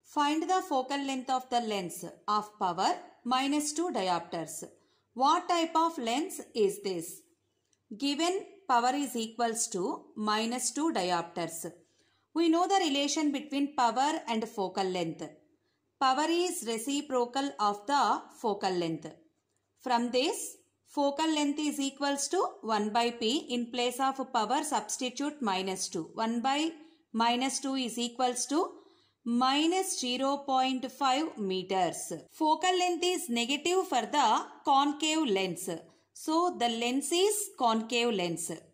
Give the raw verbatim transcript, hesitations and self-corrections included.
Find the focal length of the lens of power minus two diopters. What type of lens is this? Given power is equals to minus two diopters. We know the relation between power and focal length. Power is reciprocal of the focal length. From this, focal length is equals to one by P. In place of power, substitute minus two. one by minus two is equals to minus zero point five meters. Focal length is negative for the concave lens. So, the lens is concave lens.